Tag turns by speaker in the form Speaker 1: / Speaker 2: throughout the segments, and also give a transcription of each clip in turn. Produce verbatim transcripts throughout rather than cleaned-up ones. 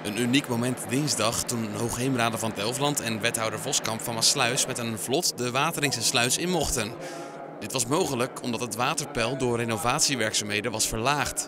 Speaker 1: Een uniek moment dinsdag toen Hoogheemraden van Delfland en wethouder Voskamp van Maassluis met een vlot de Wateringse sluis in mochten. Dit was mogelijk omdat het waterpeil door renovatiewerkzaamheden was verlaagd.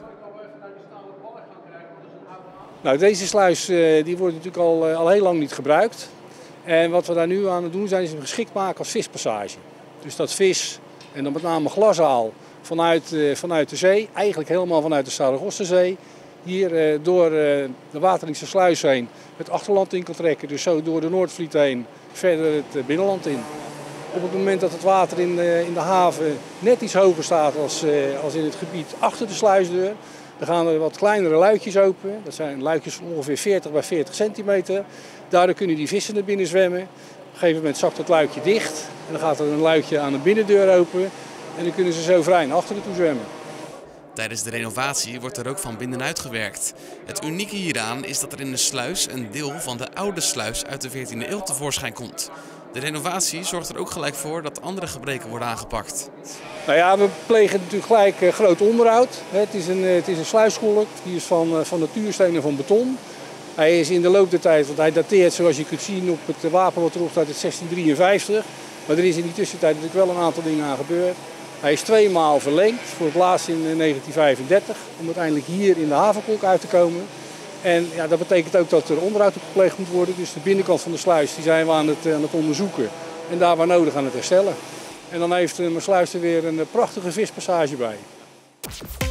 Speaker 2: Nou, deze sluis die wordt natuurlijk al, al heel lang niet gebruikt. En wat we daar nu aan het doen zijn is hem geschikt maken als vispassage. Dus dat vis, en dan met name glasaal, vanuit, vanuit de zee, eigenlijk helemaal vanuit de Saragostenzee, hier door de Wateringse sluis heen het achterland in kan trekken. Dus zo door de Noordvliet heen verder het binnenland in. Op het moment dat het water in de, in de haven net iets hoger staat als, als in het gebied achter de sluisdeur, dan gaan er wat kleinere luikjes open. Dat zijn luikjes van ongeveer veertig bij veertig centimeter. Daardoor kunnen die vissen naar binnen zwemmen. Op een gegeven moment zakt het luikje dicht. En dan gaat er een luikje aan de binnendeur open. En dan kunnen ze zo vrij naar achteren toe zwemmen.
Speaker 1: Tijdens de renovatie wordt er ook van binnenuit gewerkt. Het unieke hieraan is dat er in de sluis een deel van de oude sluis uit de veertiende eeuw tevoorschijn komt. De renovatie zorgt er ook gelijk voor dat andere gebreken worden aangepakt.
Speaker 2: Nou ja, we plegen natuurlijk gelijk uh, groot onderhoud. Het is een, uh, het is een sluisscholk, die is van, uh, van natuursteen en van beton. Hij is in de loop der tijd, want hij dateert zoals je kunt zien op het wapen wat erop staat, uit zestien drieënvijftig. Maar er is in die tussentijd natuurlijk wel een aantal dingen aan gebeurd. Hij is tweemaal verlengd, voor het laatst in negentien vijfendertig, om uiteindelijk hier in de havenklok uit te komen. En ja, dat betekent ook dat er onderhoud op gepleegd moet worden. Dus de binnenkant van de sluis die zijn we aan het, aan het onderzoeken en daar waar nodig aan het herstellen. En dan heeft Maassluis er weer een prachtige vispassage bij.